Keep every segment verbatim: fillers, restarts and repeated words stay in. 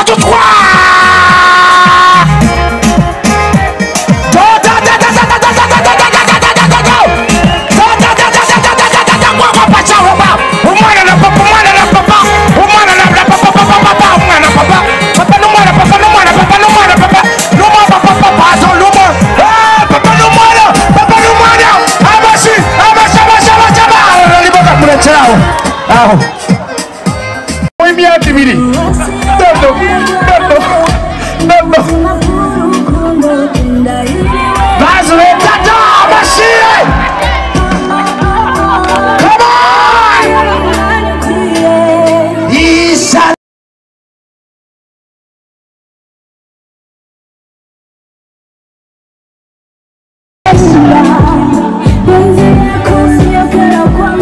Oi minha admiri. Dando, dando, dando. Mas o Tata, machine. Come on. Isa.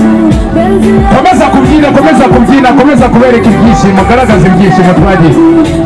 Começa a curtir, começa a curtir, começa a comer ibyishimo, garagaza ibyishimo twagiye.